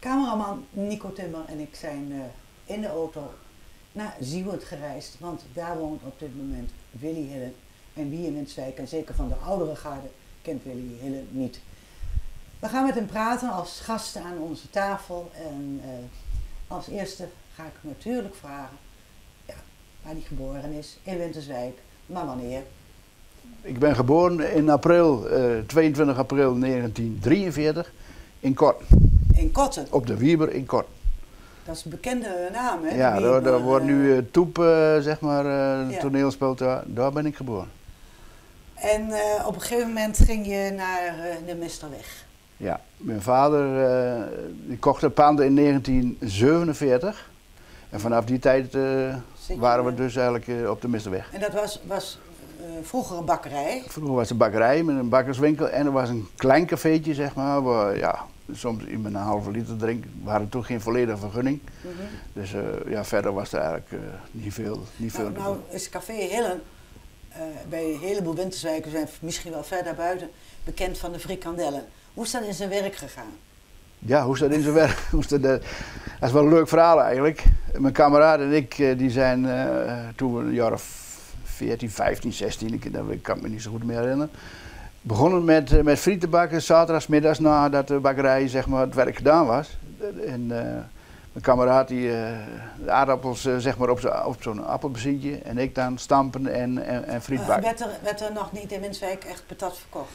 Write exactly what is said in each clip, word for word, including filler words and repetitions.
Cameraman Nico Timmer en ik zijn uh, in de auto naar Zieuwent gereisd, want daar woont op dit moment Willy Hillen. En wie in Winterswijk, en zeker van de oudere garde, kent Willy Hillen niet. We gaan met hem praten als gasten aan onze tafel en uh, als eerste ga ik hem natuurlijk vragen ja, waar hij geboren is, in Winterswijk, maar wanneer? Ik ben geboren in april, uh, tweeëntwintig april negentien drieënveertig in Kotten. In Kotten? Op de Wieber in Kotten. Dat is een bekende naam, hè? Ja, daar, daar wordt nu uh, Toep, uh, zeg maar, uh, ja. toneelspeelt daar. Daar ben ik geboren. En uh, op een gegeven moment ging je naar uh, de Mesterweg. Ja, mijn vader uh, die kocht het pand in negentien zevenenveertig. En vanaf die tijd uh, waren we dus eigenlijk uh, op de Mesterweg. En dat was, was uh, vroeger een bakkerij? Vroeger was het een bakkerij met een bakkerswinkel en er was een klein cafeetje, zeg maar, waar ja, soms iemand een halve liter drinken. We hadden toen geen volledige vergunning. Mm-hmm. Dus uh, ja, verder was er eigenlijk uh, niet veel. Niet nou, veel nou is Café Hillen uh, bij een heleboel Winterswijkers en misschien wel verder buiten bekend van de frikandellen. Hoe is dat in zijn werk gegaan? Ja, hoe is dat in zijn werk? dat, dat is wel een leuk verhaal eigenlijk. Mijn kameraad en ik die zijn uh, toen we een jaar of veertien, vijftien, zestien, ik, dat kan ik me niet zo goed meer herinneren. Begonnen met, met friet te bakken, zaterdagsmiddags nadat de bakkerij zeg maar, het werk gedaan was. En uh, mijn kameraad die uh, de aardappels uh, zeg maar op, zo, op zo'n appelbezientje en ik dan stampen en, en, en friet bakken. Uh, werd, er, werd er nog niet in Winterswijk echt patat verkocht?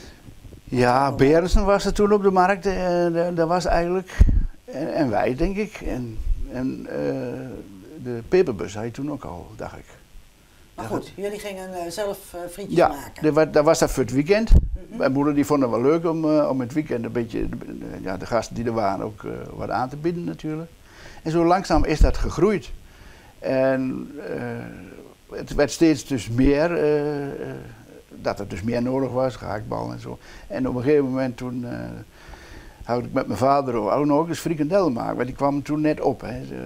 Ja, Berensen was er toen op de markt, uh, dat was eigenlijk, en, en wij denk ik. En, en uh, de peperbus had je toen ook al, dacht ik. Maar goed, het... jullie gingen uh, zelf uh, frietjes ja, maken? Ja, dat was dat voor het weekend. Mm-hmm. Mijn moeder die vond het wel leuk om, uh, om het weekend een beetje, de, ja, de gasten die er waren ook uh, wat aan te bieden natuurlijk. En zo langzaam is dat gegroeid. En uh, het werd steeds dus meer, uh, uh, dat er dus meer nodig was, gehaktbal en zo. En op een gegeven moment toen uh, had ik met mijn vader ook nog eens frikandellen maken, want die kwam toen net op, hè, uh,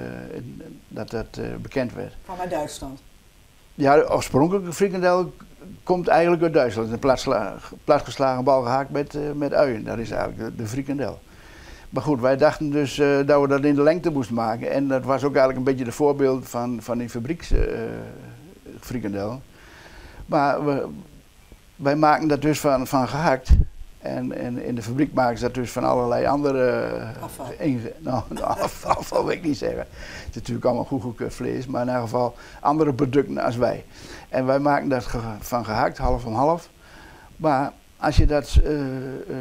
dat dat uh, bekend werd. Kwam uit Duitsland? Ja, de oorspronkelijke frikandel komt eigenlijk uit Duitsland. Een platgesla platgeslagen bal gehakt met, uh, met uien, dat is eigenlijk de, de frikandel. Maar goed, wij dachten dus uh, dat we dat in de lengte moesten maken. En dat was ook eigenlijk een beetje de voorbeeld van, van die fabrieks uh, frikandel. Maar we, wij maken dat dus van, van gehakt. En, en in de fabriek maken ze dat dus van allerlei andere... Uh, afval. Nou, nou afval, afval wil ik niet zeggen. Het is natuurlijk allemaal goed, goed vlees, maar in ieder geval andere producten als wij. En wij maken dat ge van gehakt, half om half. Maar als je dat uh, uh,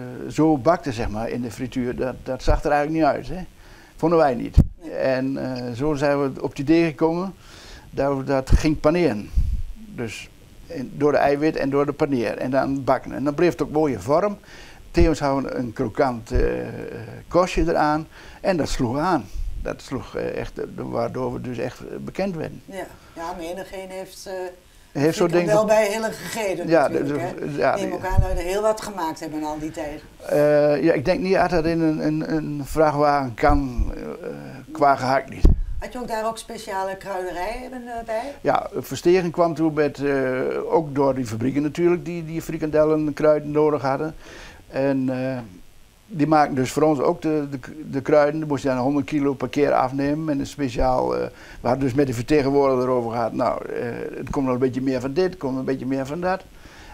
zo bakte, zeg maar, in de frituur, dat, dat zag er eigenlijk niet uit. Hè? Vonden wij niet. Nee. En uh, zo zijn we op het idee gekomen dat we dat ging paneren. Dus... door de eiwit en door de paneer en dan bakken. En dan bleef het ook mooie vorm. Tevens hadden we een krokant uh, kostje eraan en dat sloeg aan. Dat sloeg uh, echt, waardoor we dus echt bekend werden. Ja, ja menigeen heeft, uh, heeft zo denk wel bij Hillen gegeten ja, natuurlijk. De, de, ja, neem ook aan dat we er heel wat gemaakt hebben in al die tijd. Uh, ja, ik denk niet dat dat in een, een, een vrachtwagen kan, uh, qua gehakt niet. Had je ook daar ook speciale kruiderijen bij? Ja, Verstegen kwam toen met, uh, ook door die fabrieken natuurlijk, die, die frikandellen kruiden nodig hadden. En uh, die maakten dus voor ons ook de, de, de kruiden. Dan moest je dan honderd kilo per keer afnemen met een speciaal... Uh, we hadden dus met de vertegenwoordiger erover gehad, nou, uh, het komt nog een beetje meer van dit, het komt een beetje meer van dat.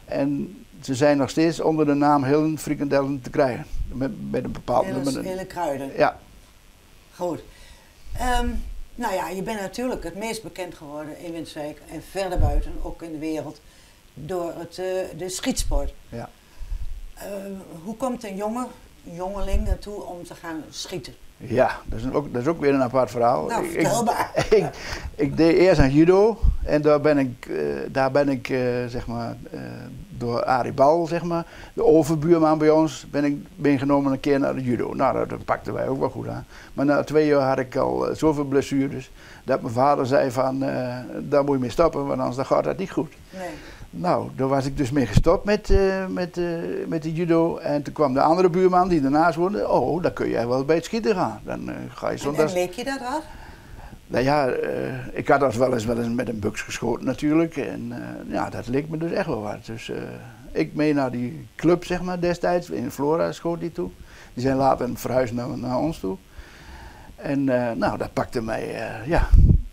En ze zijn nog steeds onder de naam Hillen frikandellen te krijgen. Met, met een bepaald... Hele, met een, hele kruiden? Ja. Goed. Um, Nou ja, je bent natuurlijk het meest bekend geworden in Winterswijk en verder buiten, ook in de wereld, door het, uh, de schietsport. Ja. Uh, hoe komt een jonge, een jongeling naartoe om te gaan schieten? Ja, dat is ook, dat is ook weer een apart verhaal. Nou, ik, vertel maar. Ik, ik, ik deed eerst aan judo en daar ben ik, uh, daar ben ik uh, zeg maar, uh, door Arie Bal, zeg maar, de overbuurman bij ons, ben ik ben genomen een keer naar de judo. Nou, dat, dat pakten wij ook wel goed aan. Maar na twee jaar had ik al uh, zoveel blessures dat mijn vader zei van, uh, daar moet je mee stoppen, want anders gaat dat niet goed. Nee. Nou, daar was ik dus mee gestopt met, uh, met, uh, met de judo. En toen kwam de andere buurman die daarnaast woonde. Oh, dan kun jij wel bij het schieten gaan. Dan uh, ga je zondags... En, en leek je dat af? Nou ja, uh, ik had dat wel eens, wel eens met een buks geschoten natuurlijk. En uh, ja, dat leek me dus echt wel wat. Dus uh, ik mee naar die club, zeg maar, destijds. In Flora schoot die toe. Die zijn later verhuisd naar, naar ons toe. En uh, nou, dat pakte mij, uh, ja,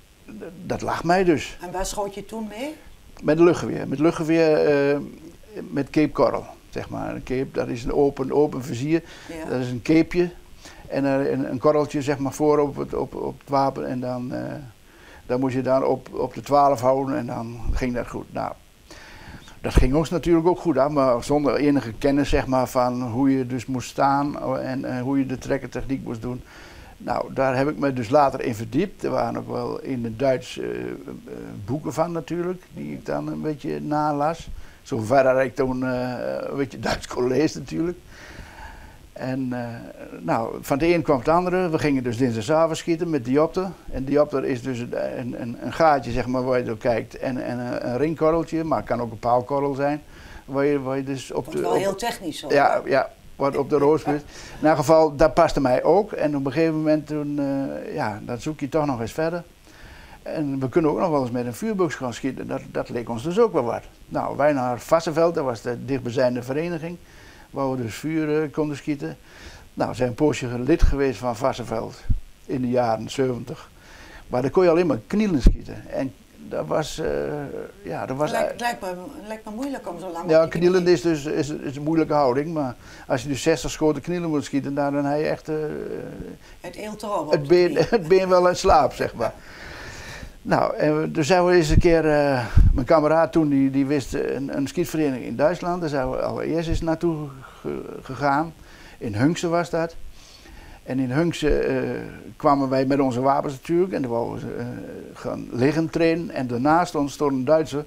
dat lag mij dus. En waar schoot je toen mee? Met luchtgeweer, met luchtgeweer, uh, met Cape Coral, zeg maar. Een cape, dat is een open, open vizier, ja. Dat is een capeje en uh, een, een korreltje zeg maar voor op het, op, op het wapen en dan, uh, dan moest je dan op, op de twaalf houden en dan ging dat goed. Nou, dat ging ons natuurlijk ook goed aan, maar zonder enige kennis zeg maar, van hoe je dus moest staan en uh, hoe je de trekkertechniek moest doen. Nou, daar heb ik me dus later in verdiept. Er waren ook wel in het Duits uh, uh, boeken van natuurlijk, die ik dan een beetje nalas. Zover ik toen uh, een beetje Duits kon lezen natuurlijk. En uh, nou, van de een kwam het andere. We gingen dus dinsdagavond schieten met diopter. En diopter is dus een, een, een gaatje zeg maar, waar je door kijkt en, en een, een ringkorreltje, maar het kan ook een paalkorrel zijn. Waar je, waar je dus op de, wel op, heel technisch hoor. Ja, ja. Wat op de roosbus. In elk geval, dat paste mij ook. En op een gegeven moment, toen, uh, ja, dan zoek je toch nog eens verder. En we kunnen ook nog wel eens met een vuurbuks gaan schieten. Dat, dat leek ons dus ook wel wat. Nou, wij naar Varsseveld, dat was de dichtbijzijnde vereniging. Waar we dus vuur uh, konden schieten. Nou, we zijn een poosje lid geweest van Varsseveld. In de jaren zeventig. Maar daar kon je alleen maar knielen schieten. En dat was, uh, ja, dat was... Lijkt, lijkt, me, lijkt me moeilijk om zo lang... Ja, knielen is dus is, is een moeilijke houding, maar als je dus zestig schoten knielen moet schieten, dan heb je echt... Uh, het eelt erop. Het been, het been wel in slaap, zeg maar. Nou, en toen zijn we eens een keer, uh, mijn kameraad toen, die, die wist een, een schietvereniging in Duitsland, daar zijn we allereerst eens naartoe ge, gegaan. In Hunkse was dat. En in Hunkse uh, kwamen wij met onze wapens natuurlijk en dan wouden we uh, gaan liggen trainen. En daarnaast stond een Duitser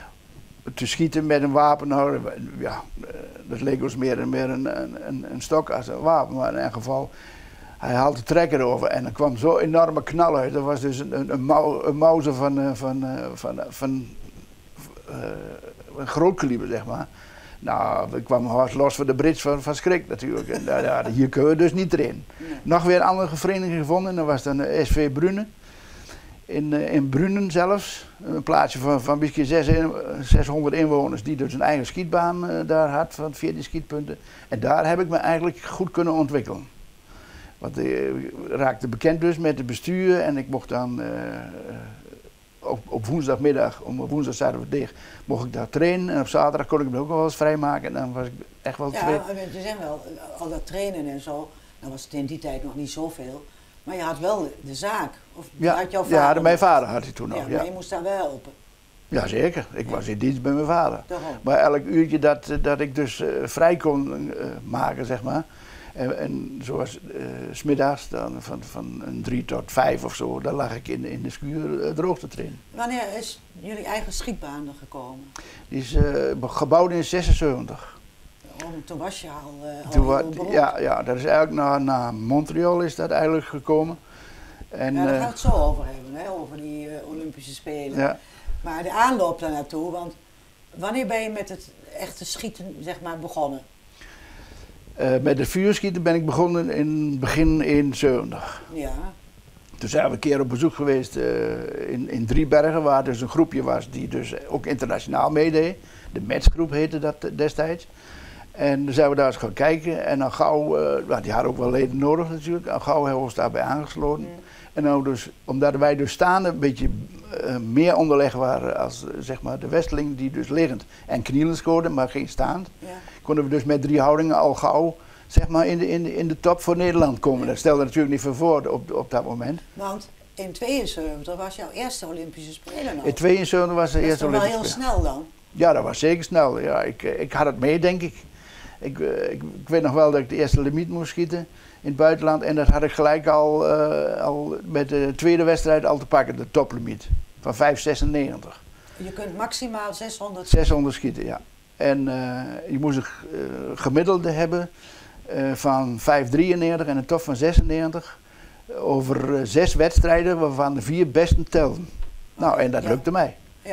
te schieten met een wapen. Nou, ja, dat leek ons meer, meer een, een, een stok als een wapen, maar in ieder geval, hij haalde de trekker over en er kwam zo'n enorme knal uit. Dat was dus een, een, een, mou, een mauser van, van, van, van uh, een groot kaliber, zeg maar. Nou, ik kwam hard los voor de Brits van, van schrik natuurlijk. En daar, ja, hier kunnen we dus niet erin. Nee. Nog weer een andere vereniging gevonden, dat was dan de S V Brunnen. In, uh, in Brunnen zelfs, een plaatsje van, van misschien zeshonderd inwoners die dus een eigen schietbaan uh, daar had van veertien schietpunten. En daar heb ik me eigenlijk goed kunnen ontwikkelen. Want ik raakte bekend dus met het bestuur en ik mocht dan uh, op, op woensdagmiddag, om woensdag zaten we dicht, mocht ik daar trainen en op zaterdag kon ik me ook wel eens vrijmaken en dan was ik echt wel tevreden. Ja, er zijn wel al dat trainen en zo, dan was het in die tijd nog niet zoveel, maar je had wel de zaak. Of ja, had jouw vader ja de, mijn vader had hij toen nog. Ja, ja. Maar je moest daar wel helpen. Jazeker, ik ja. was in dienst bij mijn vader. Daarom. Maar elk uurtje dat, dat ik dus uh, vrij kon uh, maken, zeg maar. En, en zoals uh, 's middags dan van, van een drie tot vijf of zo, dan lag ik in, in de schuur uh, droog te trainen. Wanneer is jullie eigen schietbaan er gekomen? Die is uh, gebouwd in zesenzeventig. Oh, toen was je al, uh, al toen wa ja, ja, dat is eigenlijk naar, naar Montreal is dat eigenlijk gekomen. En, ja, daar uh, gaan we het zo over hebben, hè, over die uh, Olympische Spelen. Ja. Maar de aanloop daar naartoe, want wanneer ben je met het echte schieten zeg maar, begonnen? Uh, met het vuurschieten ben ik begonnen in begin eenenzeventig. Ja. Toen zijn we een keer op bezoek geweest uh, in, in Driebergen, waar dus een groepje was die dus ook internationaal meedeed. De Metsgroep heette dat destijds. En toen zijn we daar eens gaan kijken en dan gauw, uh, nou, die hadden ook wel leden nodig natuurlijk, en gauw hebben we ons daarbij aangesloten. Mm. En nou dus, omdat wij dus staande een beetje uh, meer onderleg waren als uh, zeg maar de Westeling die dus liggend en knielend scoorden, maar geen staand. Ja. Konden we dus met drie houdingen al gauw zeg maar in de, in de, in de top voor Nederland komen. Ja. Dat stelde natuurlijk niet veel voor op, op dat moment. Want in tweeënzeventig was jouw eerste Olympische Spelen al. In tweeënzeventig was de eerste Olympische Spelen. Dat was wel heel snel dan? Ja, dat was zeker snel. Ja, ik, ik had het mee, denk ik. Ik, ik. Ik weet nog wel dat ik de eerste limiet moest schieten in het buitenland. En dat had ik gelijk al, uh, al met de tweede wedstrijd al te pakken, de toplimiet. Van vijf zesennegentig. Je kunt maximaal zeshonderd... zeshonderd schieten, ja. En uh, je moest een uh, gemiddelde hebben uh, van vijf drieënnegentig en een top van zesennegentig. Over uh, zes wedstrijden waarvan de vier besten telden. Nou, en dat ja. lukte mij. Ja.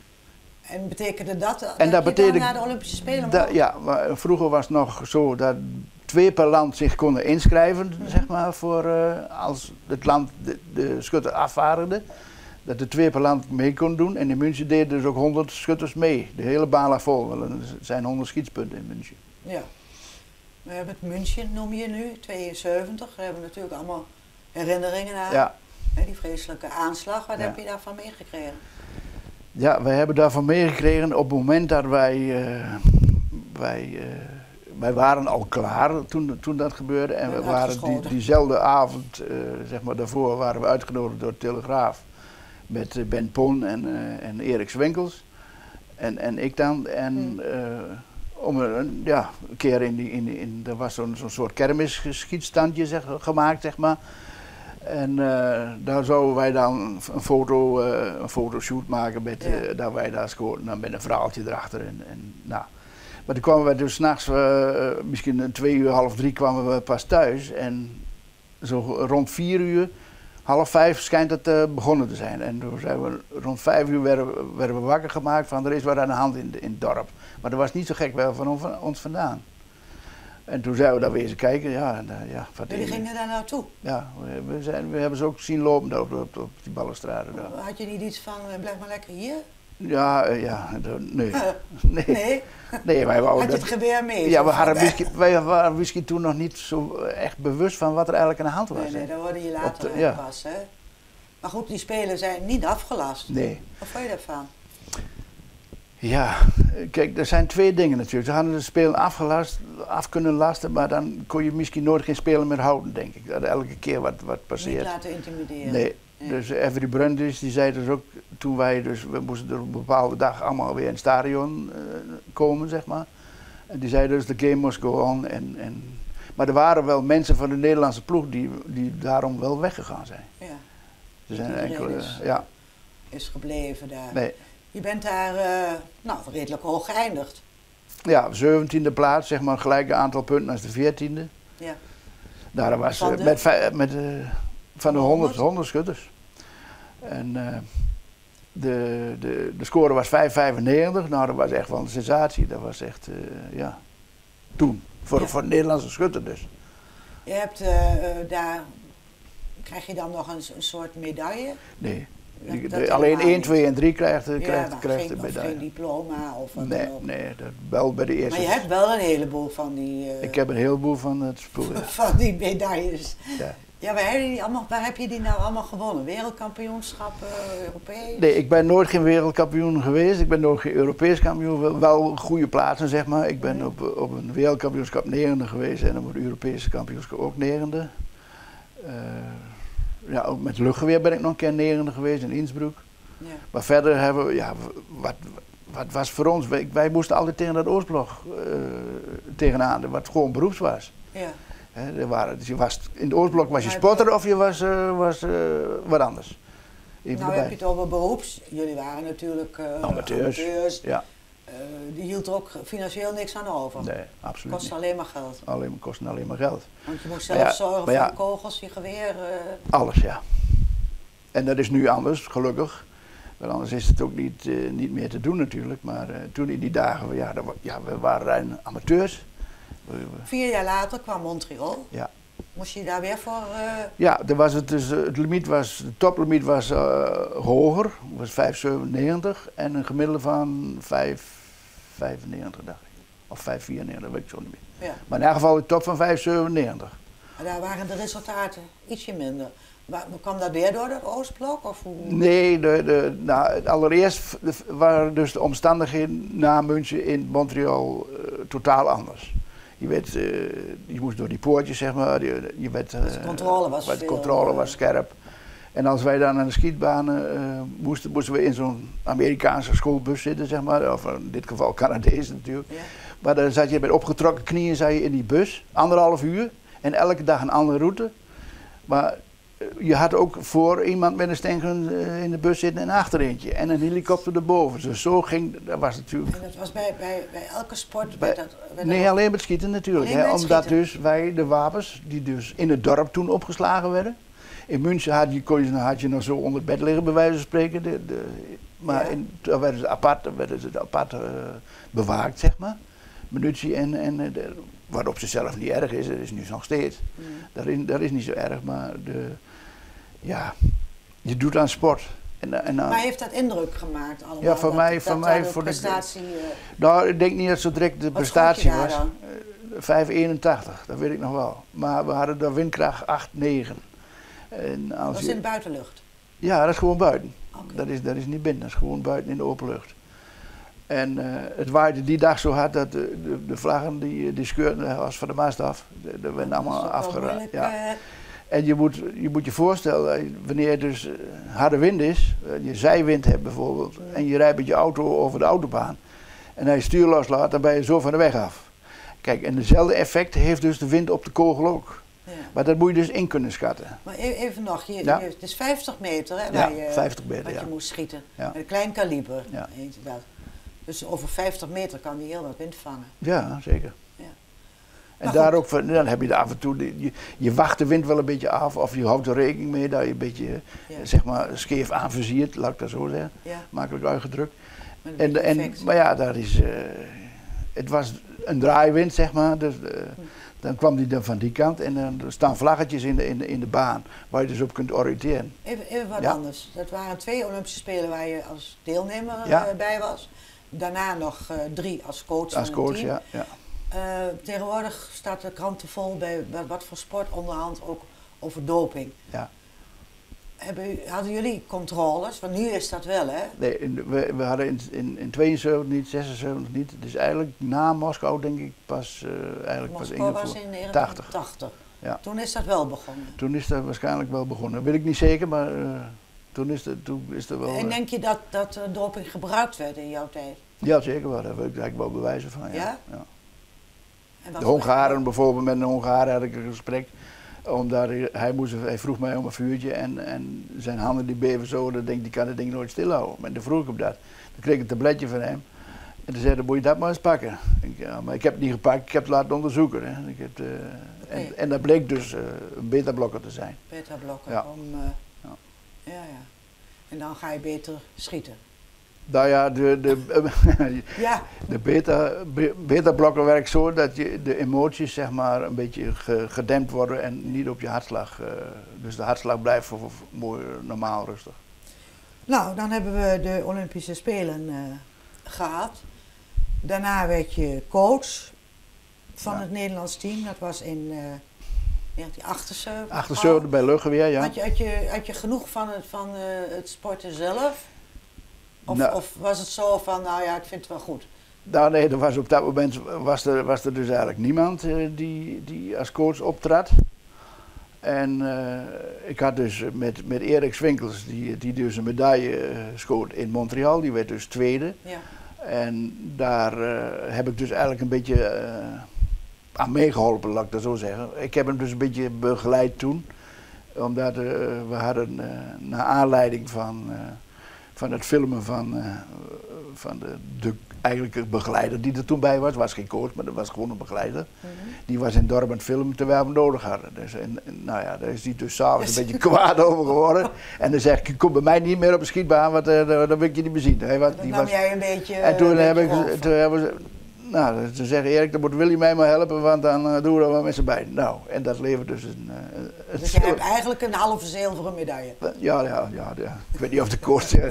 En betekende dat dat, en dat je betekende, dan naar de Olympische Spelen da, ja, maar vroeger was het nog zo dat twee per land zich konden inschrijven, mm-hmm. zeg maar, voor uh, als het land de, de schutter afvaardigde. Dat de twee per land mee kon doen. En in München deden dus ook honderd schutters mee. De hele baan lag vol, want er zijn honderd schietspunten in München. Ja. We hebben het München, noem je nu, tweeënzeventig. We hebben natuurlijk allemaal herinneringen aan? Ja. Hè, die vreselijke aanslag, wat Ja. heb je daarvan meegekregen? Ja, wij hebben daarvan meegekregen op het moment dat wij, uh, wij, uh, wij waren al klaar toen, toen dat gebeurde. En we waren die, diezelfde avond, uh, zeg maar daarvoor, waren we uitgenodigd door de Telegraaf. Met uh, Ben Pon en, uh, en Erik Swinkels. En, en ik dan. En hmm. uh, om een, ja, een keer in die, in, in, er was zo'n zo'n soort kermisschietstandje zeg, gemaakt, zeg maar. En uh, daar zouden wij dan een foto, uh, een fotoshoot maken met, uh, ja. dat wij daar scoorden, dan met een verhaaltje erachter. En, en, nou. Maar toen kwamen we dus s'nachts, uh, misschien twee uur, half drie kwamen we pas thuis. En zo rond vier uur, half vijf schijnt het uh, begonnen te zijn. En toen zijn we, rond vijf uur werden, werden we wakker gemaakt van er is wat aan de hand in, de, in het dorp. Maar dat was niet zo gek wel van, van ons vandaan. En toen zijn we daar weer eens kijken, ja. En, uh, ja jullie gingen daar naartoe? Ja, we, we, zijn, we hebben ze ook zien lopen op, op, op die balustrade daar. Had je niet iets van, blijf maar lekker hier? Ja, uh, ja, nee. Uh, nee. Nee? Nee, wij wouden had je het geweer mee? Ja, we hadden misschien, wij waren misschien toen nog niet zo echt bewust van wat er eigenlijk aan de hand was. Nee, nee, daar hoorde je later de, ja. pas, hè. Maar goed, die spelen zijn niet afgelast. Nee. Wat vond je daarvan? Ja, kijk, er zijn twee dingen natuurlijk. Ze hadden de spelen afgelast, af kunnen lasten, maar dan kon je misschien nooit geen spelen meer houden, denk ik. Dat elke keer wat, wat passeert. Niet laten intimideren. Nee. Nee. Dus Avery Brundage, die zei dus ook, toen wij dus, we moesten er op een bepaalde dag allemaal weer in het stadion uh, komen, zeg maar. En die zei dus, the game must go on. En, en, maar er waren wel mensen van de Nederlandse ploeg die, die daarom wel weggegaan zijn. Ja. Er zijn enkele, is, ja. is gebleven daar. Nee. Je bent daar, uh, nou, redelijk hoog geëindigd. Ja, zeventiende plaats, zeg maar, gelijk aantal punten als de veertiende. Ja. Daar was van de, met, met uh, van de honderd, honderd schutters. En uh, de, de, de score was vijf vijfennegentig. Nou, dat was echt wel een sensatie. Dat was echt, uh, ja, toen. Voor, ja. voor een Nederlandse schutter dus. Je hebt uh, daar, krijg je dan nog een, een soort medaille? Nee. Dat, dat alleen één, twee en drie krijgt, ja, krijgt, krijgt geen, de medaille. Geen diploma of wat nee, dan ook. Nee, dat wel bij de eerste. Maar je hebt wel een heleboel van die... Uh, Ik heb een heleboel van het spul. van die medailles. Ja. Ja, waar heb, je die allemaal, waar heb je die nou allemaal gewonnen? Wereldkampioenschappen, Europees? Nee, ik ben nooit geen wereldkampioen geweest. Ik ben nooit geen Europees kampioen. Wel, wel goede plaatsen, zeg maar. Ik ben mm. op, op een wereldkampioenschap negende geweest en op een Europese kampioenschap ook negende. Uh, ja, ook met luchtgeweer ben ik nog een keer negende geweest in Innsbruck. Ja. Maar verder hebben we, ja, wat, wat was voor ons? Wij, wij moesten altijd tegen dat Oostblok uh, tegenaan, wat gewoon beroeps was. Ja. He, er waren, dus je was, in het Oostblok was je spotter of je was, uh, was uh, wat anders. Even nou erbij. Heb je het over beroeps. Jullie waren natuurlijk uh, amateurs. amateurs. Ja. Uh, die hield er ook financieel niks aan over. Nee, absoluut Kostte niet. alleen maar geld. Alleen, kostte alleen maar geld. Want je moest zelf ja, zorgen voor ja, de kogels, je geweer. Uh... Alles, ja. En dat is nu anders, gelukkig. Want anders is het ook niet, uh, niet meer te doen natuurlijk. Maar uh, toen in die dagen, ja, dat, ja we waren amateurs. Vier jaar later kwam Montreal. Ja. Moest je daar weer voor? Uh... Ja, er was het, dus, het limiet was, de toplimiet was uh, hoger, was vijf zevenennegentig en een gemiddelde van vijf vijfennegentig dacht ik. Of vijf vierennegentig, dat weet ik zo niet meer. Ja. Maar in ieder geval de top van vijf zevenennegentig. Maar daar waren de resultaten ietsje minder. Maar kwam dat weer door het Oostblok? Of hoe? Nee, de, de, nou, allereerst waren dus de omstandigheden na München in Montreal uh, totaal anders. Je, werd, uh, je moest door die poortjes, zeg maar. Je, je werd, uh, dus de controle was De veel, controle was scherp. En als wij dan aan de schietbanen uh, moesten, moesten we in zo'n Amerikaanse schoolbus zitten, zeg maar. Of in dit geval Canadees natuurlijk. Ja. Maar dan zat je met opgetrokken knieën zat je in die bus, anderhalf uur. En elke dag een andere route. Maar je had ook voor iemand met een stengen in de bus zitten en achter eentje. En een helikopter erboven. Dus zo ging, dat was natuurlijk... En dat was bij, bij, bij elke sport? Bij, dat, nee, alleen met schieten natuurlijk. Hè, omdat schieten. Dus wij de wapens, die dus in het dorp toen opgeslagen werden. In München had je, kon je, had je nog zo onder het bed liggen, bij wijze van spreken. De, de, maar ja. in, daar werden ze apart, werden ze apart uh, bewaakt, zeg maar. Munitie en... en de, wat op zichzelf niet erg is, dat is nu nog steeds. Mm. Dat, is, dat is niet zo erg, maar de, ja, je doet aan sport. En, en, maar heeft dat indruk gemaakt allemaal? Ja, voor dat, mij, dat, voor dat mij, voor de prestatie... Uh, nou, ik denk niet dat zo direct de prestatie was. Dan? vijf eenentachtig, dat weet ik nog wel. Maar we hadden de windkracht acht negen. En als Dat is je, in de buitenlucht? Ja, dat is gewoon buiten. Okay. Dat is, dat is niet binnen, dat is gewoon buiten in de open lucht. En uh, het waaide die dag zo hard dat de, de, de vlaggen die, die scheurden als van de mast af. Dat werden allemaal afgeraakt. Ja. Uh... En je moet, je moet je voorstellen, wanneer het dus harde wind is, je zijwind hebt bijvoorbeeld, ja. En je rijdt met je auto over de autobaan en hij je stuur loslaat, dan ben je zo van de weg af. Kijk, en dezelfde effect heeft dus de wind op de kogel ook. Ja. Maar dat moet je dus in kunnen schatten. Maar even nog, je, ja. je, het is vijftig meter hè, ja, waar je, vijftig meter, wat ja. je moest schieten. Ja. Met een klein kaliber. Ja. Dus over vijftig meter kan die heel wat wind vangen. Ja, zeker. Ja. En daar ook, dan heb je er af en toe, je, je wacht de wind wel een beetje af of je houdt er rekening mee dat je een beetje, ja. zeg maar, scheef aanversiert, laat ik dat zo zeggen. Ja. Makkelijk uitgedrukt. En, en, maar ja, dat is, uh, het was een draaiwind, zeg maar. Dus, uh, hm. Dan kwam die dan van die kant en dan er staan vlaggetjes in de, in, de, in de baan waar je dus op kunt oriënteren. Even, even wat ja. anders. Dat waren twee Olympische Spelen waar je als deelnemer ja. uh, bij was. Daarna nog uh, drie als coach als van coach, het team. Ja, ja. Uh, tegenwoordig staat de kranten vol bij wat voor sport onderhand ook over doping. Ja. Hebben, hadden jullie controles? Want nu is dat wel, hè? Nee, we, we hadden in, in, in tweeënzeventig niet, zesenzeventig niet. Dus eigenlijk na Moskou denk ik pas, uh, eigenlijk Moskou pas was in negentien tachtig. tachtig. Ja. Toen is dat wel begonnen? Toen is dat waarschijnlijk wel begonnen. Dat weet ik niet zeker, maar uh, toen is dat toen is dat wel... En denk je dat, dat uh, doping gebruikt werd in jouw tijd? Ja, zeker wel. Daar wil ik eigenlijk wel bewijzen van, ja. Ja? Ja. En de Hongaren bijvoorbeeld, met een Hongaren had ik een gesprek. Omdat hij, hij, moest, hij vroeg mij om een vuurtje en, en zijn handen die beven zo, dat denk ik, die kan het ding nooit stilhouden. Maar toen vroeg ik hem dat. Dan kreeg ik een tabletje van hem. En toen zei hij, moet je dat maar eens pakken. Ik, ja, maar ik heb het niet gepakt, ik heb het laten onderzoeken. Hè. Ik heb, uh, okay. en, en dat bleek dus uh, een beta-blokker te zijn. Beta-blokker, ja. om... Uh, ja. ja, ja. En dan ga je beter schieten. Nou ja, de, de, ja. de beta, beta-blokker werkt zo dat je de emoties zeg maar een beetje ge, gedempt worden en niet op je hartslag. Uh, dus de hartslag blijft voor, voor, mooi normaal rustig. Nou, dan hebben we de Olympische Spelen uh, gehad. Daarna werd je coach van ja. het Nederlands team. Dat was in uh, negentien achtenzeventig. achtenzeventig bij Luggeweer, ja. Had je, had, je, had je genoeg van het, van, uh, het sporten zelf? Of, nou, of was het zo van, nou ja, ik vind het wel goed? Nou nee, er was op dat moment was er, was er dus eigenlijk niemand uh, die, die als coach optrad. En uh, ik had dus met, met Erik Swinkels, die, die dus een medaille uh, schoot in Montreal, die werd dus tweede. Ja. En daar uh, heb ik dus eigenlijk een beetje uh, aan meegeholpen, laat ik dat zo zeggen. Ik heb hem dus een beetje begeleid toen, omdat uh, we hadden uh, naar aanleiding van... Uh, van het filmen van, uh, van de, de eigenlijke begeleider die er toen bij was. Het was geen coach, maar dat was gewoon een begeleider. Mm-hmm. Die was in het dorp aan het filmen terwijl we hem nodig hadden. Dus, en, en, nou ja, daar is hij dus s'avonds een beetje kwaad over geworden. En dan zeg ik, kom bij mij niet meer op de schietbaan, want uh, dan wil ik je niet meer zien. Hij was, dan nam was, jij een beetje... En toen, een heb beetje ik, toen hebben ze... Nou, ze zeggen Erik, dan moet Willy mij maar helpen, want dan uh, doen we dat wel met z'n beiden. Nou, en dat levert dus een... Uh, dus je hebt eigenlijk een halve zilveren medaille? Ja, ja, ja, ja. Ik weet niet of de kost... Ja,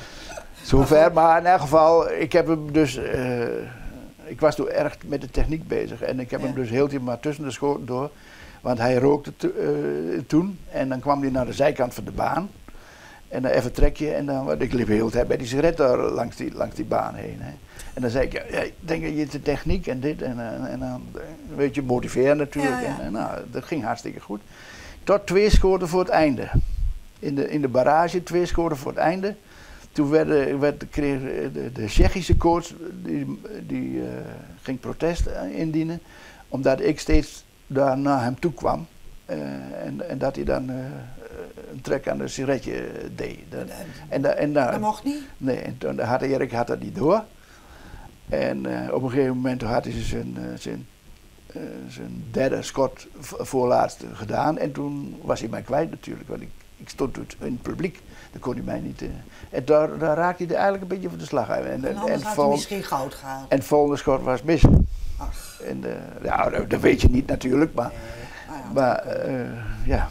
zover, maar in elk geval, ik heb hem dus... Uh, ik was toen erg met de techniek bezig en ik heb ja. hem dus heel tijd maar tussen de schoten door. Want hij rookte to, uh, toen en dan kwam hij naar de zijkant van de baan. En dan even trek je en dan... Ik liep heel de tijd bij die sigaret daar langs die, langs die baan heen. Hè. En dan zei ik, ja, ik denk dat je de techniek en dit en, en, en dan weet je motiveren natuurlijk. Ja, ja. En, en nou, dat ging hartstikke goed. Tot twee schoten voor het einde. In de, in de barrage twee schoten voor het einde. Toen werd, werd, kreeg de, de Tsjechische coach, die, die uh, ging protest indienen. Omdat ik steeds daar naar hem toe kwam. Uh, en, en dat hij dan uh, een trek aan de sigaretje deed. Dat, en, en, en, dat mocht niet? Nee, en toen had Erik had dat niet door. En uh, op een gegeven moment had hij zijn, uh, zijn, uh, zijn derde schot voorlaatste gedaan. En toen was hij mij kwijt natuurlijk, want ik, ik stond in het publiek. Dan kon hij mij niet... Uh, en daar, daar raakte hij er eigenlijk een beetje van de slag uit. En, en anders en had vol, hij misschien goud gehaald. En het volgende schot was mis. Ach. En, uh, ja, dat, dat weet je niet natuurlijk, maar... Nee. Ah, ja, maar uh, ja,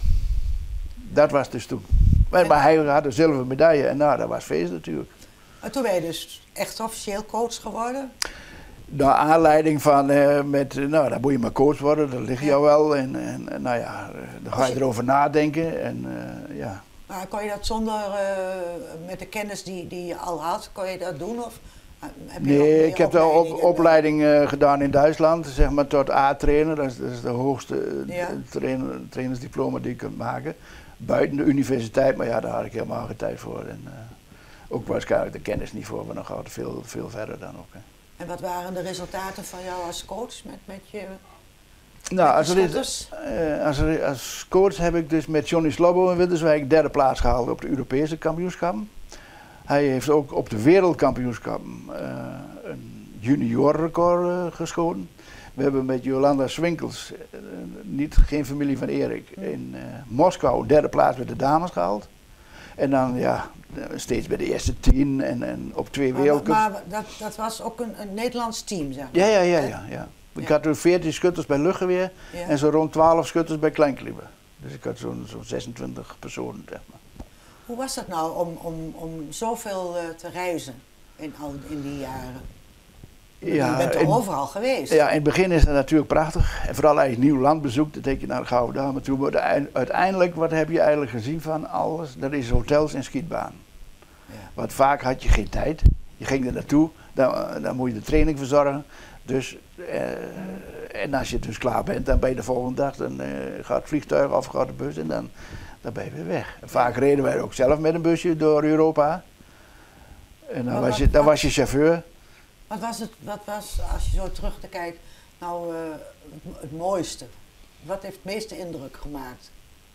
dat was dus toen. Maar, maar hij had een zilveren medaille en nou, dat was feest natuurlijk. En toen ben je dus echt officieel coach geworden? Naar aanleiding van, uh, met, uh, nou, dan moet je maar coach worden, dat ligt Ja. jou wel. En, en, en nou ja, uh, dan ga je je... erover nadenken. En, uh, ja. Maar kon je dat zonder, uh, met de kennis die, die je al had, kon je dat doen? Of uh, heb je nog Nee, meer ik heb de op, opleidingen? opleiding uh, gedaan in Duitsland, zeg maar tot A-trainer. Dat is, dat is de hoogste uh, Ja. trainer, trainersdiploma die je kunt maken. Buiten de universiteit, maar ja, daar had ik helemaal geen tijd voor. En, uh, ook waarschijnlijk de kennisniveau, maar nog altijd veel, veel verder dan ook. Hè. En wat waren de resultaten van jou als coach met, met je Nou, met als, de er is, schutters? uh, als, er, als coach heb ik dus met Johnny Slobbo in Winterswijk derde plaats gehaald op de Europese kampioenschappen. Hij heeft ook op de wereldkampioenschappen uh, een juniorrecord uh, geschoten. We hebben met Jolanda Swinkels, uh, niet, geen familie van Erik, in uh, Moskou derde plaats met de dames gehaald. En dan ja, steeds bij de eerste tien en, en op twee Maar, wereldcups. maar dat, dat was ook een, een Nederlands team, zeg maar. Ja, ja, ja, Hè? ja, ja. Ik Ja. had er veertien schutters bij luchtgeweer Ja. en zo rond twaalf schutters bij kleinkaliber. Dus ik had zo'n zo'n zesentwintig personen, zeg maar. Hoe was dat nou om, om, om zoveel uh, te reizen in, al, in die jaren? Ja, je bent er in, overal geweest. ja, in het begin is het natuurlijk prachtig. En vooral als je nieuw land bezoekt, dan denk je, nou, dan gaan we daar maar toe. Maar uiteindelijk, wat heb je eigenlijk gezien van alles? Dat is hotels en schietbaan. Ja. Want vaak had je geen tijd. Je ging er naartoe, dan, dan moet je de training verzorgen. Dus, uh, en als je dus klaar bent, dan ben je de volgende dag, dan uh, gaat het vliegtuig of gaat de bus en dan, dan ben je weer weg. En vaak reden wij ook zelf met een busje door Europa. En dan, Maar was, wat- je, dan wat- was je chauffeur. Wat was het, wat was, als je zo terug te kijkt, nou uh, het, het mooiste? Wat heeft het meeste indruk gemaakt?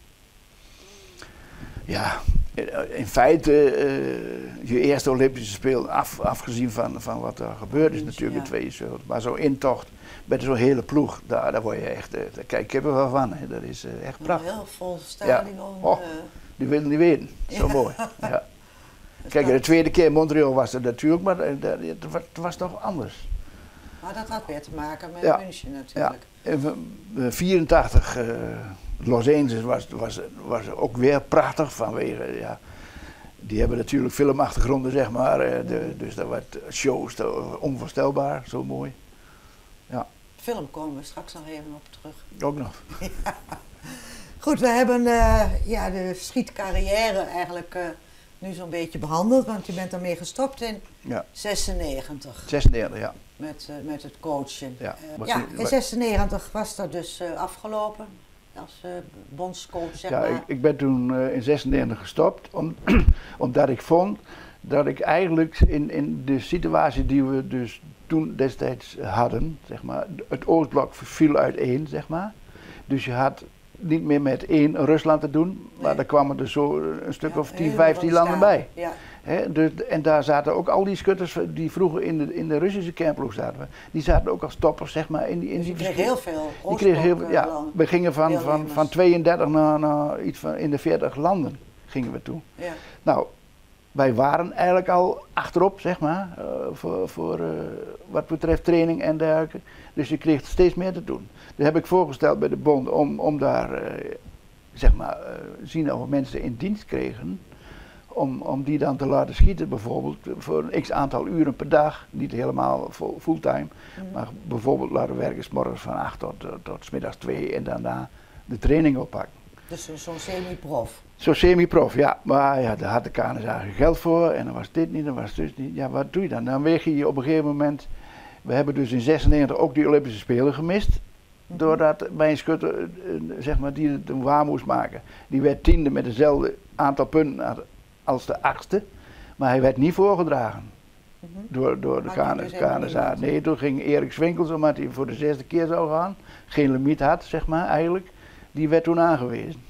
Ja, in feite uh, je eerste Olympische Spelen, af, afgezien van, van wat er gebeurd is natuurlijk in Ja. tweeënzeventig. Maar zo'n intocht met zo'n hele ploeg, daar, daar word je echt, uh, daar kijk ik er wel van. Hè. Dat is uh, echt Een prachtig. heel vol stadion. Oh, uh, Die willen niet weten. Zo Ja. mooi. Ja. het Kijk, was- de tweede keer in Montreal was het natuurlijk, maar uh, dat- het was, het was toch anders. Maar dat had weer te maken met Ja. München Ja. natuurlijk. In vierentachtig, uh, Los Angeles was, was, was ook weer prachtig vanwege, ja, die hebben natuurlijk filmachtergronden, zeg maar. Uh, de, dus dat werd shows, dat, was onvoorstelbaar, zo mooi. Film komen we straks nog even op terug. Ook nog. Goed, we hebben uh, ja, de schietcarrière eigenlijk uh, nu zo'n beetje behandeld, want je bent ermee gestopt in Ja, zesennegentig zesendertig, ja. met, uh, met het coachen. Ja, Uh, wat- ja, in wat- zesennegentig was dat dus uh, afgelopen als uh, bondscoach, zeg Ja, maar. ik, ik ben toen uh, in zesendertig gestopt, om, omdat ik vond dat ik eigenlijk in, in de situatie die we dus toen destijds hadden, zeg maar, het Oostblok viel uiteen, zeg maar. Dus je had niet meer met één Rusland te doen, maar Nee. daar kwamen er zo een stuk Ja, of tien, heel vijftien veel landen staten. bij. Ja, Hè, dus, en daar zaten ook al die schutters die vroeger in de, in de Russische kernploeg zaten, die zaten ook als toppers, zeg maar, in die in dus je die kreeg heel veel die kregen heel, Oostblok, ja, uh, landen. we gingen van, van, deelnemers. van tweeëndertig naar, naar iets van in de veertig landen gingen we toe. Ja. Nou, wij waren eigenlijk al achterop, zeg maar, uh, voor, voor uh, wat betreft training en dergelijke. Dus je kreeg steeds meer te doen. Dat heb ik voorgesteld bij de bond om, om daar, uh, zeg maar, uh, zien of we mensen in dienst kregen. Om, om die dan te laten schieten, bijvoorbeeld voor een x aantal uren per dag. Niet helemaal vo- fulltime, Mhm. maar bijvoorbeeld laten werken 's morgens van acht tot, tot, tot 's middags twee en daarna de training oppakken. Dus zo- zo'n semi-prof. Zo semi-prof, ja. Maar ja, daar had de K N S A geen geld voor en dan was dit niet, dan was dit niet. Ja, wat doe je dan? Dan weeg je je op een gegeven moment. We hebben dus in zesennegentig ook die Olympische Spelen gemist. Mhm. Doordat bij een schutter, eh, zeg maar, die het waar moest maken. Die werd tiende met hetzelfde aantal punten als de achtste. Maar hij werd niet voorgedragen Mhm. door, door de Had je K N dus S A. helemaal niemand? Nee, toen ging Erik Swinkels, omdat hij voor de zesde keer zou gaan, geen limiet had, zeg maar, eigenlijk. Die werd toen aangewezen.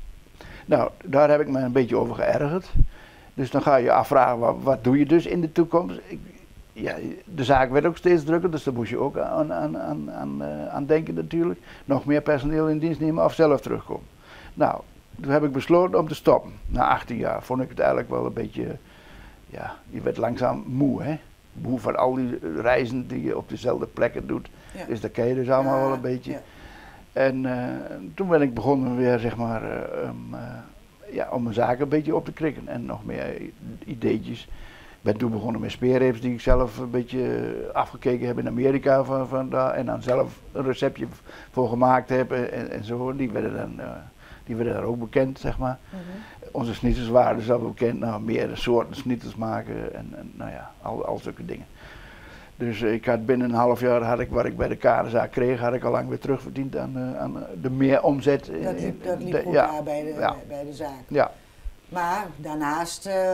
Nou, daar heb ik me een beetje over geërgerd. Dus dan ga je je afvragen, wat, wat doe je dus in de toekomst? Ik, ja, de zaak werd ook steeds drukker, dus daar moest je ook aan, aan, aan, aan, uh, aan denken natuurlijk. Nog meer personeel in dienst nemen of zelf terugkomen. Nou, toen heb ik besloten om te stoppen. Na achttien jaar vond ik het eigenlijk wel een beetje, ja, je werd langzaam moe, hè. Moe van al die reizen die je op dezelfde plekken doet. Ja. Dus dat ken je dus allemaal Ja, wel een beetje. ja. En uh, toen ben ik begonnen weer, zeg maar, uh, um, uh, ja, om mijn zaken een beetje op te krikken. En nog meer ideetjes ben toen begonnen met speerrips die ik zelf een beetje afgekeken heb in Amerika van, van daar, en dan zelf een receptje voor gemaakt heb en, en zo. Die werden dan uh, die werden daar ook bekend, zeg maar. Mm-hmm. Onze schnitzels waren dus al bekend, nou meerdere soorten schnitzels maken en, en nou ja, al, al zulke dingen. Dus ik had binnen een half jaar had ik wat ik bij de kaderzaak kreeg, had ik al lang weer terugverdiend aan, uh, aan de meer omzet. Dat liep, dat liep goed ja, daar bij de, ja. bij de zaak. Ja. Maar daarnaast uh,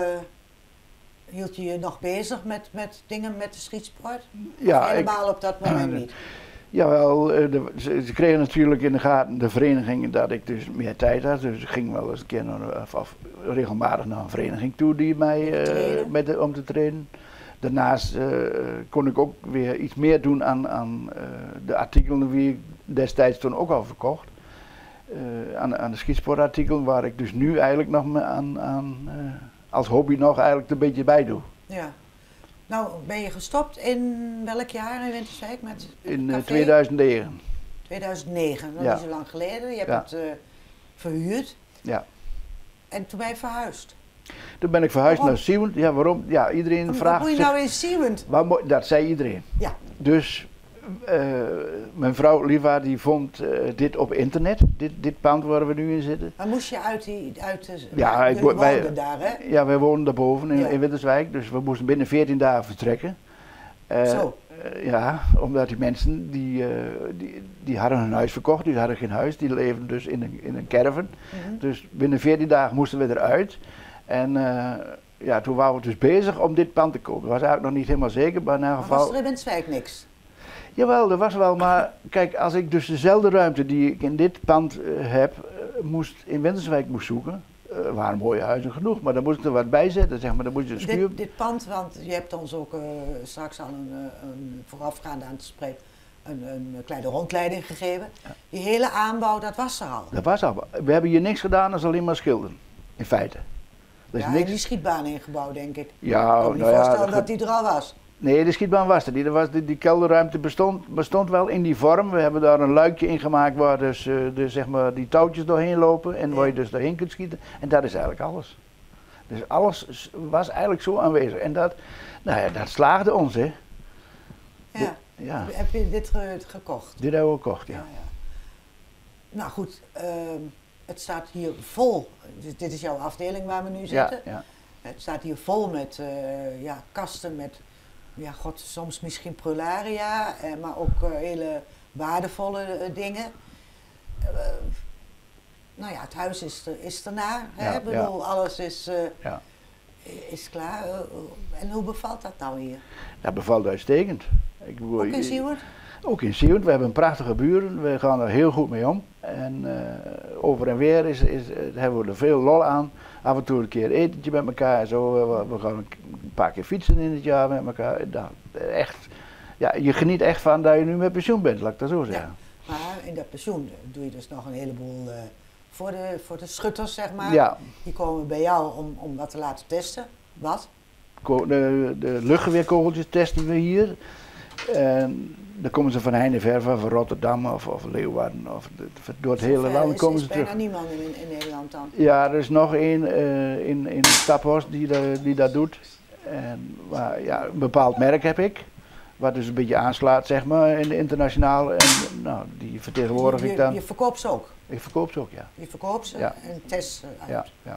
hield je je nog bezig met, met dingen met de schietsport? Ja, of helemaal ik, op dat moment uh, niet? Jawel, de, ze, ze kregen natuurlijk in de gaten, de vereniging, dat ik dus meer tijd had. Dus ik ging wel eens een keer naar, of, of regelmatig naar een vereniging toe die mij, uh, met de, om te trainen. Daarnaast uh, kon ik ook weer iets meer doen aan, aan uh, de artikelen die ik destijds toen ook al verkocht. Uh, aan, aan de schietsportartikelen waar ik dus nu eigenlijk nog aan, aan, uh, als hobby nog eigenlijk een beetje bij doe. Ja. Nou, ben je gestopt in welk jaar in Winterswijk met In uh, tweeduizend negen. tweeduizend negen, dat ja. is zo lang geleden. Je hebt ja. het uh, verhuurd. Ja. En toen ben je verhuisd. Toen ben ik verhuisd waarom? naar Zieuwent. Ja, waarom? Ja, iedereen Wat vraagt moet je zich, nou in Zieuwent? Dat zei iedereen. Ja. Dus uh, mijn vrouw Liva die vond uh, dit op internet, dit, dit pand waar we nu in zitten. Maar moest je uit die, uit de, ja, jullie woonden wij, daar hè? Ja, wij woonden daarboven in, ja. in Winterswijk, dus we moesten binnen veertien dagen vertrekken. Uh, Zo. Uh, ja, omdat die mensen, die, uh, die, die hadden hun huis verkocht, die hadden geen huis, die leefden dus in een, in een caravan. Mm-hmm. Dus binnen veertien dagen moesten we eruit. En uh, ja, toen waren we dus bezig om dit pand te kopen. Dat was eigenlijk nog niet helemaal zeker, maar in ieder geval... Maar was er in Winterswijk niks? Jawel, er was wel, maar kijk, als ik dus dezelfde ruimte die ik in dit pand uh, heb, uh, moest in Winterswijk moest zoeken, uh, waren mooie huizen genoeg, maar dan moest ik er wat bij zetten, zeg maar, dan moest je een schuur... Dit, dit pand, want je hebt ons ook uh, straks al een, een voorafgaande aan te spreken, een, een kleine rondleiding gegeven. Ja. Die hele aanbouw, dat was er al. Dat was al. We hebben hier niks gedaan als alleen maar schilderen, in feite. Er is ja, niks... en die schietbaan ingebouwd, denk ik. Ja, ik kan me niet nou voorstellen ja, dat die er al was. Nee, de schietbaan was er niet. Was die, die kelderruimte bestond, bestond wel in die vorm. We hebben daar een luikje in gemaakt waar dus, uh, de, zeg maar, die touwtjes doorheen lopen en ja. waar je dus doorheen kunt schieten. En dat is eigenlijk alles. Dus alles was eigenlijk zo aanwezig. En dat, nou ja, dat slaagde ons, hè. Ja. De, ja. Heb je dit ge gekocht? Dit hebben we gekocht, ja. ja, ja. Nou goed, uh, het staat hier vol. Dit, dit is jouw afdeling waar we nu zitten. Ja, ja. Het staat hier vol met uh, ja, kasten met, ja god, soms misschien prularia, eh, maar ook uh, hele waardevolle uh, dingen. Uh, nou ja, het huis is, er, is ernaar, hè? Ja, ik bedoel, ja. alles is, uh, ja. is klaar. Uh, en hoe bevalt dat nou hier? Dat bevalt uitstekend. Ik bedoel, ook in Zieuwent? Ook in Zieuwent. We hebben een prachtige buren, we gaan er heel goed mee om. En uh, over en weer is, is, uh, hebben we er veel lol aan. Af en toe een keer etentje met elkaar en zo. We, we gaan een paar keer fietsen in het jaar met elkaar. Nou, echt, ja, je geniet echt van dat je nu met pensioen bent, laat ik dat zo zeggen. Ja, maar in dat pensioen doe je dus nog een heleboel uh, voor, de, voor de schutters, zeg maar. Ja. Die komen bij jou om, om wat te laten testen. Wat? De, de luchtgeweerkogeltjes testen we hier. En dan komen ze van heinde ver van, van Rotterdam of, of Leeuwarden of de, door het hele ver, land is, komen is ze terug. Er is bijna niemand in, in Nederland dan? Ja, er is nog één uh, in, in Staphorst die, de, die dat doet. En, maar, ja, een bepaald merk heb ik, wat dus een beetje aanslaat zeg maar in de internationaal. En nou, die vertegenwoordig je, je, ik dan. Je verkoopt ze ook? Ik verkoop ze ook, ja. Je verkoopt ze ja. en test ze uit? Ja, ja.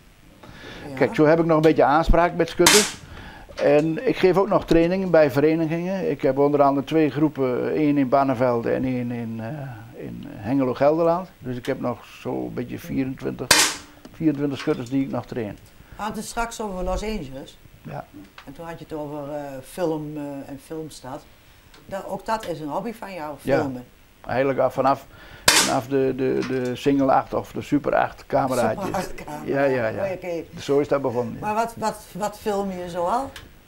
Ja. Kijk, zo heb ik nog een beetje aanspraak met schutters. En ik geef ook nog trainingen bij verenigingen. Ik heb onder andere twee groepen, één in Barneveld en één in, uh, in Hengelo-Gelderland. Dus ik heb nog zo'n beetje vierentwintig, vierentwintig schutters die ik nog train. We hadden het straks over Los Angeles. Ja. En toen had je het over uh, film uh, en filmstad. Dat, ook dat is een hobby van jou, filmen. Ja, eigenlijk vanaf, vanaf de, de, de single acht of de super acht cameraatjes. Super acht camera. Ja, ja, ja. Oh, okay. Dus zo is dat begonnen. Maar wat, wat, wat film je zoal?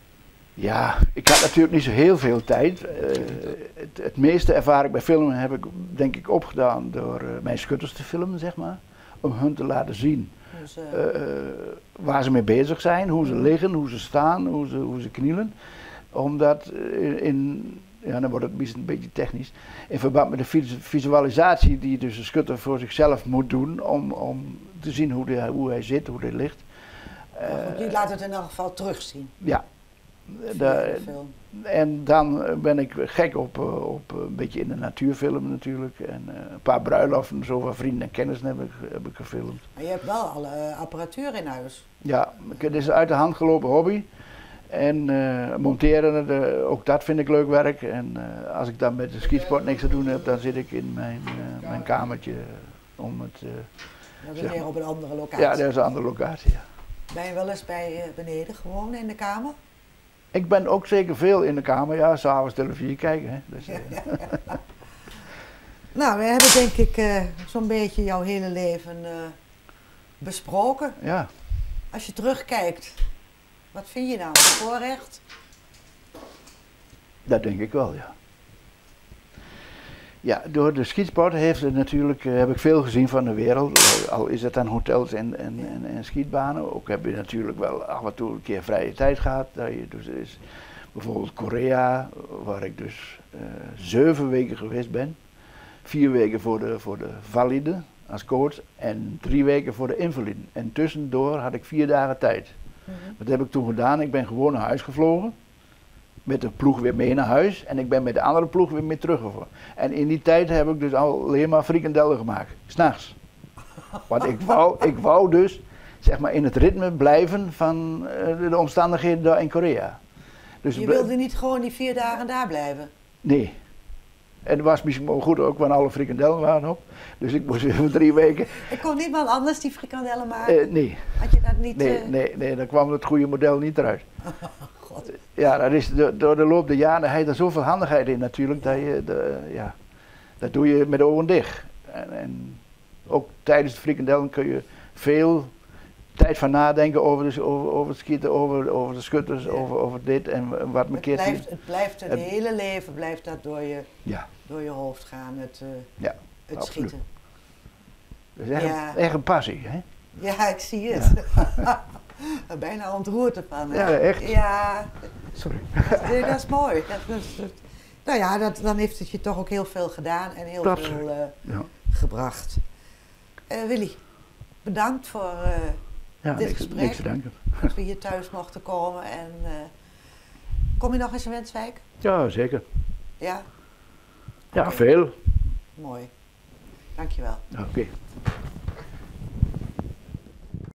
Ja, ik had natuurlijk niet zo heel veel tijd. Uh, het, het meeste ervaring bij filmen heb ik denk ik opgedaan door uh, mijn schutters te filmen, zeg maar. Om hun te laten zien dus, uh, uh, waar ze mee bezig zijn, hoe ze liggen, hoe ze staan, hoe ze, hoe ze knielen. Omdat uh, in, ja dan wordt het misschien een beetje technisch, in verband met de visualisatie die dus de schutter voor zichzelf moet doen om, om te zien hoe, de, hoe hij zit, hoe hij ligt. Uh, die laat het in elk geval terugzien. Ja. Da- film. en dan ben ik gek op, eh, op een beetje in de natuurfilm natuurlijk. En eh, een paar bruiloften, zo van vrienden en kennissen heb ik, heb ik gefilmd. Maar je hebt wel alle eh, apparatuur in huis. Ja, het is een uit de hand gelopen hobby. En eh, monteren, de, ook dat vind ik leuk werk. En eh, als ik dan met de skisport niks te doen heb, dan zit ik in mijn, eh, mijn kamertje om het... eh, Dat is zeg weer maar. op een andere locatie. ja, dat is een andere locatie, ja. Ben je wel eens bij eh, beneden gewoon in de kamer? Ik ben ook zeker veel in de kamer, ja, s'avonds televisie kijken. Hè. Dus, eh, Nou, we hebben denk ik eh, zo'n beetje jouw hele leven eh, besproken. ja. Als je terugkijkt, wat vind je nou? Een voorrecht? Dat denk ik wel, ja. Ja, door de skisport heeft het natuurlijk, eh, heb ik veel gezien van de wereld. Al is het aan hotels en, en, en, en skietbanen. Ook heb je natuurlijk wel af en toe een keer vrije tijd gehad. Dat je dus is bijvoorbeeld Korea, waar ik dus eh, zeven weken geweest ben. Vier weken voor de, voor de valide als coach en drie weken voor de invaliden. En tussendoor had ik vier dagen tijd. Mm-hmm. Wat heb ik toen gedaan? Ik ben gewoon naar huis gevlogen. Met de ploeg weer mee naar huis en ik ben met de andere ploeg weer mee teruggevlogen. En in die tijd heb ik dus alleen maar frikandellen gemaakt, s'nachts. Want ik wou, ik wou dus zeg maar in het ritme blijven van uh, de omstandigheden daar in Korea. Dus Je wilde niet gewoon die vier dagen daar blijven? Nee. En dat was misschien wel goed ook, want alle frikandellen waren op. Dus ik moest weer voor drie weken. Ik kon niemand anders die frikandellen maken? Uh, nee. Had je dat niet? Nee, uh... nee, nee, dan kwam het goede model niet eruit. God. Ja, dat is door, door de loop der jaren heb je er zoveel handigheid in natuurlijk, dat je, de, ja, dat doe je met de ogen dicht. En, en ook tijdens de frikandellen kun je veel tijd van nadenken over, de, over, over het schieten, over, over de schutters, Ja. over, over dit en wat me Het keert. blijft, het blijft het het- hele leven blijft dat door je, Ja, door je hoofd gaan, het, uh, ja, het absoluut. schieten. Dat is echt, Ja. een, echt een passie, hè? Ja, ik zie het. Bijna ontroerd ervan. hè? Ja, echt. Ja, Sorry. nee, dat is mooi. Dat, dat, dat- nou ja, dat, dan heeft het je toch ook heel veel gedaan en heel Absoluut. veel uh, Ja, gebracht. Uh, Willy, bedankt voor uh, ja dit niks, gesprek. niks te danken. Dat we hier thuis mochten komen. En, uh, kom je nog eens in Wenswijk? Ja, zeker. Ja? Ja, Oké. veel. Mooi. Dankjewel. Oké.